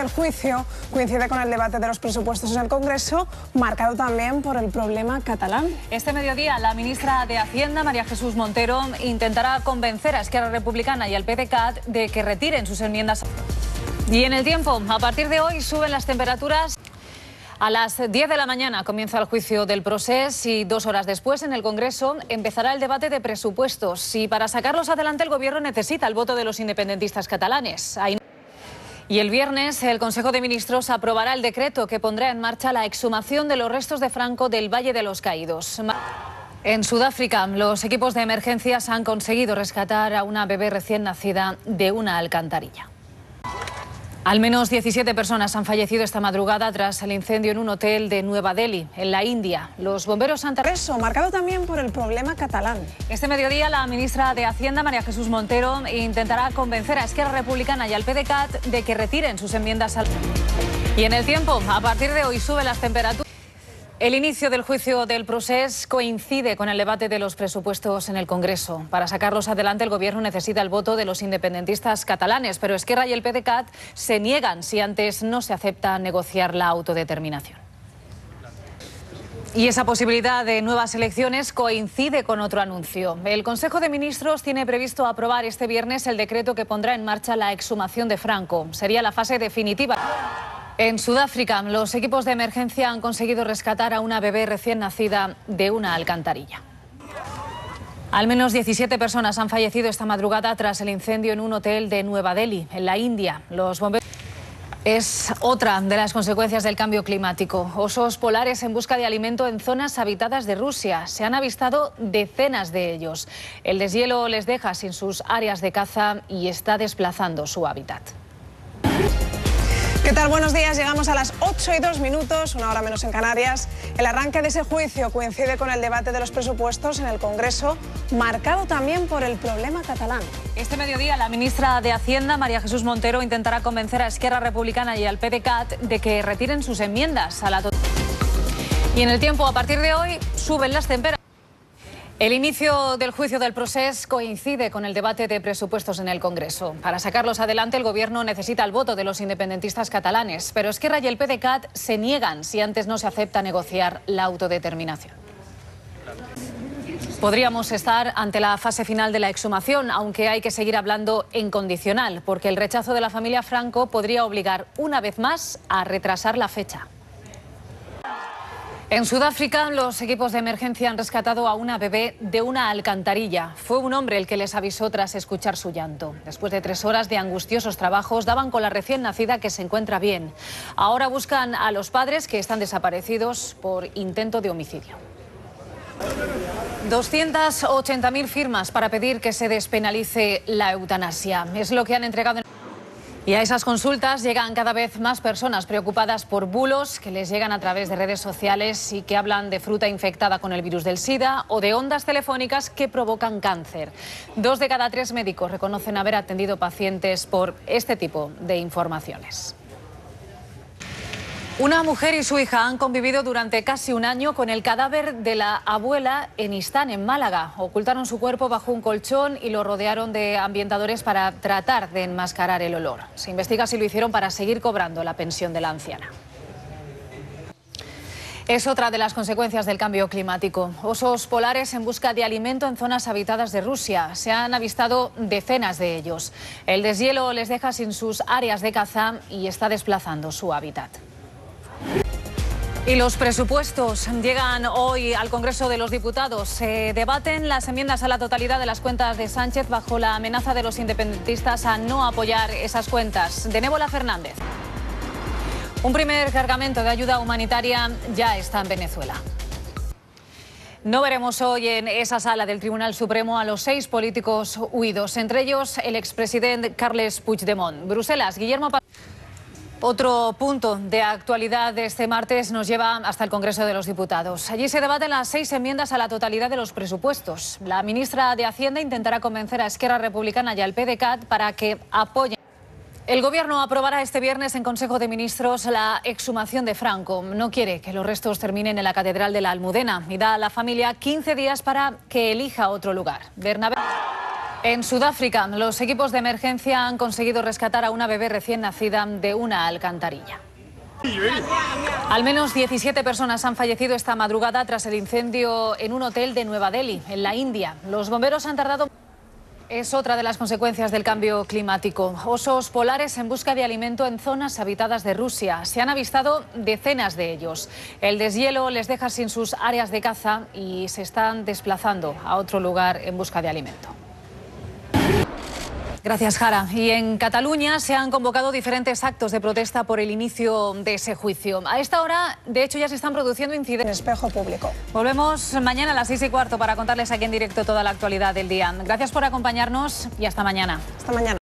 del juicio coincide con el debate de los presupuestos en el Congreso, marcado también por el problema catalán. Este mediodía, la ministra de Hacienda, María Jesús Montero, intentará convencer a Esquerra Republicana y al PDeCAT de que retiren sus enmiendas. Y en el tiempo, a partir de hoy suben las temperaturas. A las 10 de la mañana comienza el juicio del procés y 2 horas después en el Congreso empezará el debate de presupuestos. Y para sacarlos adelante el Gobierno necesita el voto de los independentistas catalanes. Y el viernes el Consejo de Ministros aprobará el decreto que pondrá en marcha la exhumación de los restos de Franco del Valle de los Caídos. En Sudáfrica, los equipos de emergencias han conseguido rescatar a una bebé recién nacida de una alcantarilla. Al menos 17 personas han fallecido esta madrugada tras el incendio en un hotel de Nueva Delhi, en la India. Los bomberos han... Eso, marcado también por el problema catalán. Este mediodía, la ministra de Hacienda, María Jesús Montero, intentará convencer a Esquerra Republicana y al PDeCAT de que retiren sus enmiendas al... Y en el tiempo, a partir de hoy suben las temperaturas. El inicio del juicio del procés coincide con el debate de los presupuestos en el Congreso. Para sacarlos adelante, el Gobierno necesita el voto de los independentistas catalanes, pero Esquerra y el PDeCAT se niegan si antes no se acepta negociar la autodeterminación. Y esa posibilidad de nuevas elecciones coincide con otro anuncio. El Consejo de Ministros tiene previsto aprobar este viernes el decreto que pondrá en marcha la exhumación de Franco. Sería la fase definitiva. En Sudáfrica, los equipos de emergencia han conseguido rescatar a una bebé recién nacida de una alcantarilla. Al menos 17 personas han fallecido esta madrugada tras el incendio en un hotel de Nueva Delhi, en la India. Los bomberos... Es otra de las consecuencias del cambio climático. Osos polares en busca de alimento en zonas habitadas de Rusia. Se han avistado decenas de ellos. El deshielo les deja sin sus áreas de caza y está desplazando su hábitat. ¿Qué tal? Buenos días. Llegamos a las 8:02, una hora menos en Canarias. El arranque de ese juicio coincide con el debate de los presupuestos en el Congreso, marcado también por el problema catalán. Este mediodía, la ministra de Hacienda, María Jesús Montero, intentará convencer a Esquerra Republicana y al PDeCAT de que retiren sus enmiendas a la totalidad. Y en el tiempo, a partir de hoy, suben las temperaturas. El inicio del juicio del procés coincide con el debate de presupuestos en el Congreso. Para sacarlos adelante, el Gobierno necesita el voto de los independentistas catalanes, pero Esquerra y el PDeCAT se niegan si antes no se acepta negociar la autodeterminación. Podríamos estar ante la fase final de la exhumación, aunque hay que seguir hablando en condicional, porque el rechazo de la familia Franco podría obligar una vez más a retrasar la fecha. En Sudáfrica, los equipos de emergencia han rescatado a una bebé de una alcantarilla. Fue un hombre el que les avisó tras escuchar su llanto. Después de 3 horas de angustiosos trabajos, daban con la recién nacida que se encuentra bien. Ahora buscan a los padres que están desaparecidos por intento de homicidio. 280.000 firmas para pedir que se despenalice la eutanasia. Es lo que han entregado. Y a esas consultas llegan cada vez más personas preocupadas por bulos que les llegan a través de redes sociales y que hablan de fruta infectada con el virus del SIDA o de ondas telefónicas que provocan cáncer. 2 de cada 3 médicos reconocen haber atendido pacientes por este tipo de informaciones. Una mujer y su hija han convivido durante casi un año con el cadáver de la abuela en Istán, en Málaga. Ocultaron su cuerpo bajo un colchón y lo rodearon de ambientadores para tratar de enmascarar el olor. Se investiga si lo hicieron para seguir cobrando la pensión de la anciana. Es otra de las consecuencias del cambio climático. Osos polares en busca de alimento en zonas habitadas de Rusia. Se han avistado decenas de ellos. El deshielo les deja sin sus áreas de caza y está desplazando su hábitat. Y los presupuestos llegan hoy al Congreso de los Diputados. Se debaten las enmiendas a la totalidad de las cuentas de Sánchez bajo la amenaza de los independentistas a no apoyar esas cuentas. Denébola Fernández. Un primer cargamento de ayuda humanitaria ya está en Venezuela. No veremos hoy en esa sala del Tribunal Supremo a los 6 políticos huidos, entre ellos el expresidente Carles Puigdemont. Bruselas, Guillermo... Otro punto de actualidad de este martes nos lleva hasta el Congreso de los Diputados. Allí se debaten las 6 enmiendas a la totalidad de los presupuestos. La ministra de Hacienda intentará convencer a Esquerra Republicana y al PDeCAT para que apoyen. El Gobierno aprobará este viernes en Consejo de Ministros la exhumación de Franco. No quiere que los restos terminen en la Catedral de la Almudena y da a la familia 15 días para que elija otro lugar. Bernabé. En Sudáfrica, los equipos de emergencia han conseguido rescatar a una bebé recién nacida de una alcantarilla. Al menos 17 personas han fallecido esta madrugada tras el incendio en un hotel de Nueva Delhi, en la India. Los bomberos han tardado... Es otra de las consecuencias del cambio climático. Osos polares en busca de alimento en zonas habitadas de Rusia. Se han avistado decenas de ellos. El deshielo les deja sin sus áreas de caza y se están desplazando a otro lugar en busca de alimento. Gracias, Jara. Y en Cataluña se han convocado diferentes actos de protesta por el inicio de ese juicio. A esta hora, de hecho, ya se están produciendo incidentes. Espejo público. Volvemos mañana a las 6:15 para contarles aquí en directo toda la actualidad del día. Gracias por acompañarnos y hasta mañana. Hasta mañana.